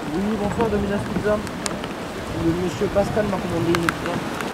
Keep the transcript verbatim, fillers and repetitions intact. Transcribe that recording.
Oui, bonsoir, Domino's Pizza. Le monsieur Pascal m'a commandé une pizza.